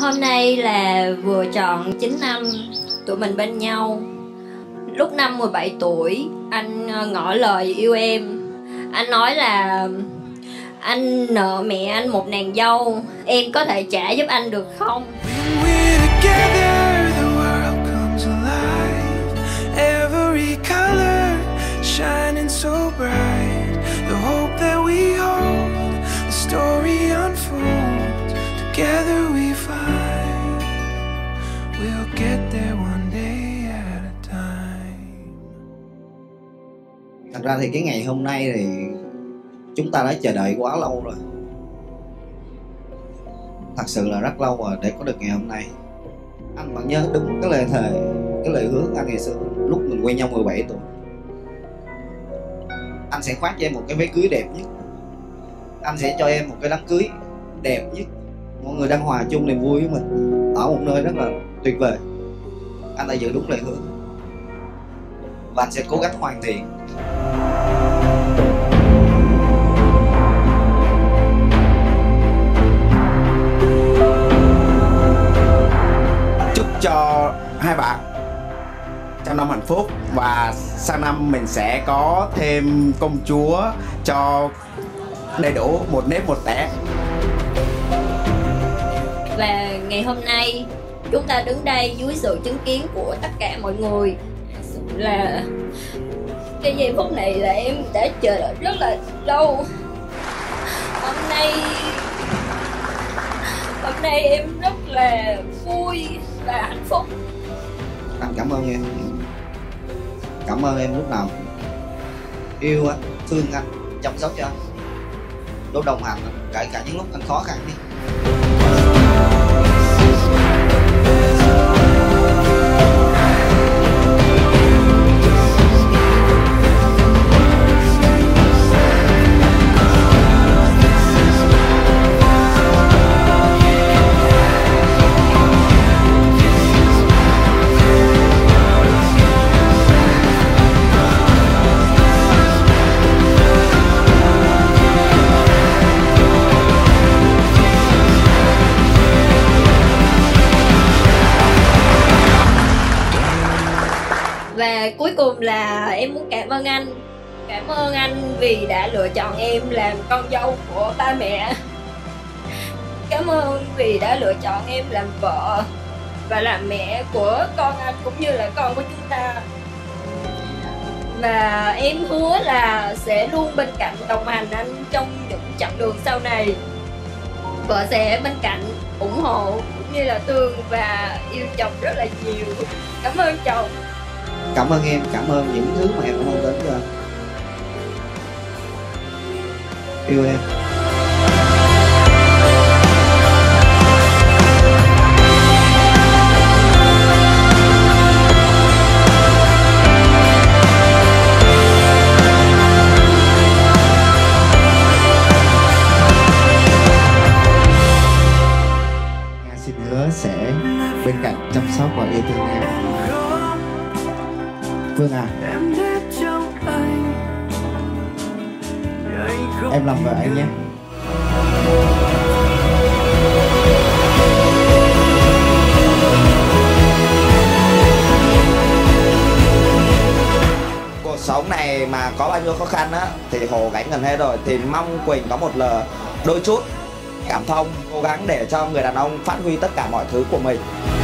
Hôm nay là vừa tròn 9 năm tụi mình bên nhau. Lúc năm 17 tuổi, anh ngỏ lời yêu em. Anh nói là anh nợ mẹ anh một nàng dâu, em có thể trả giúp anh được không? Thật ra thì cái ngày hôm nay thì chúng ta đã chờ đợi quá lâu rồi. Thật sự là rất lâu rồi để có được ngày hôm nay. Anh vẫn nhớ đúng cái lời thề, cái lời hứa anh ngày xưa lúc mình quen nhau 17 tuổi. Anh sẽ khoác cho em một cái váy cưới đẹp nhất. Anh sẽ cho em một cái đám cưới đẹp nhất. Mọi người đang hòa chung niềm vui với mình ở một nơi rất là tuyệt vời. Anh đã giữ đúng lời hứa và anh sẽ cố gắng hoàn thiện. Chúc cho hai bạn trăm năm hạnh phúc, và sang năm mình sẽ có thêm công chúa cho đầy đủ một nếp một tẻ. Và ngày hôm nay chúng ta đứng đây dưới sự chứng kiến của tất cả mọi người. Là cái giây phút này là em đã chờ đợi rất là lâu. Hôm nay em rất là vui và hạnh phúc. Anh cảm ơn em. Cảm ơn em lúc nào yêu anh, thương anh, chăm sóc cho anh, luôn đồng hành anh, kể cả những lúc anh khó khăn đi. Và cuối cùng là em muốn cảm ơn anh. Cảm ơn anh vì đã lựa chọn em làm con dâu của ba mẹ. Cảm ơn vì đã lựa chọn em làm vợ và làm mẹ của con anh cũng như là con của chúng ta. Và em hứa là sẽ luôn bên cạnh đồng hành anh trong những chặng đường sau này. Vợ sẽ bên cạnh ủng hộ cũng như là thương và yêu chồng rất là nhiều. Cảm ơn chồng. Cảm ơn em, cảm ơn những thứ mà em đã mang đến cho anh. Yêu em. Nga xin hứa sẽ bên cạnh chăm sóc và yêu thương em. Phương à, em làm vợ anh nhé. Cuộc sống này mà có bao nhiêu khó khăn á thì Hồ gánh gần hết rồi. Thì mong Quỳnh có một đôi chút cảm thông, cố gắng để cho người đàn ông phát huy tất cả mọi thứ của mình.